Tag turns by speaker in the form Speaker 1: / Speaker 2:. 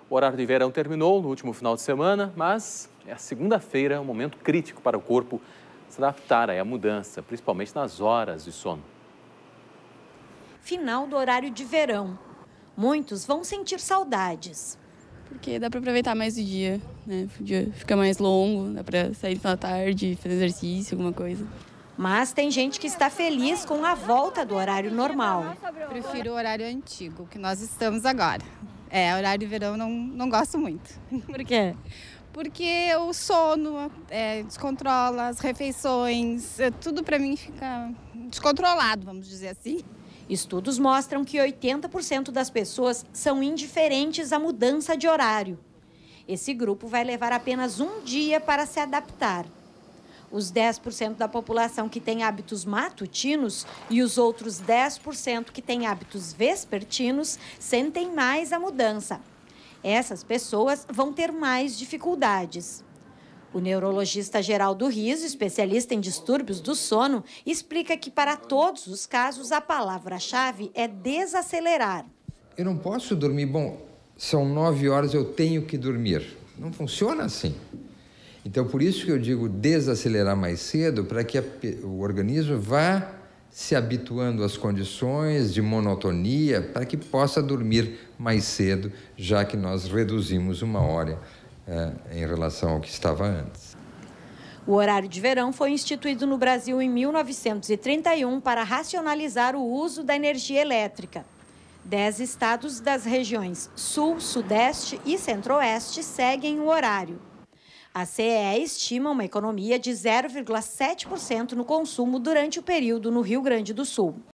Speaker 1: O horário de verão terminou no último final de semana, mas a segunda-feira é um momento crítico para o corpo se adaptar à mudança, principalmente nas horas de sono.
Speaker 2: Final do horário de verão. Muitos vão sentir saudades.
Speaker 3: Porque dá para aproveitar mais o dia, né? O dia fica mais longo, dá para sair na tarde, fazer exercício, alguma coisa.
Speaker 2: Mas tem gente que está feliz com a volta do horário normal.
Speaker 4: Prefiro o horário antigo, que nós estamos agora. Horário de verão não gosto muito.
Speaker 2: Por quê?
Speaker 4: Porque o sono descontrola, as refeições, tudo para mim fica descontrolado, vamos dizer assim.
Speaker 2: Estudos mostram que 80% das pessoas são indiferentes à mudança de horário. Esse grupo vai levar apenas um dia para se adaptar. Os 10% da população que tem hábitos matutinos e os outros 10% que têm hábitos vespertinos sentem mais a mudança. Essas pessoas vão ter mais dificuldades. O neurologista Geraldo Riso, especialista em distúrbios do sono, explica que para todos os casos a palavra-chave é desacelerar.
Speaker 5: Eu não posso dormir, são 9 horas, eu tenho que dormir. Não funciona assim. Então, por isso que eu digo desacelerar mais cedo, para que o organismo vá se habituando às condições de monotonia, para que possa dormir mais cedo, já que nós reduzimos 1 hora em relação ao que estava antes.
Speaker 2: O horário de verão foi instituído no Brasil em 1931 para racionalizar o uso da energia elétrica. 10 estados das regiões Sul, Sudeste e Centro-Oeste seguem o horário. A CEE estima uma economia de 0,7% no consumo durante o período no Rio Grande do Sul.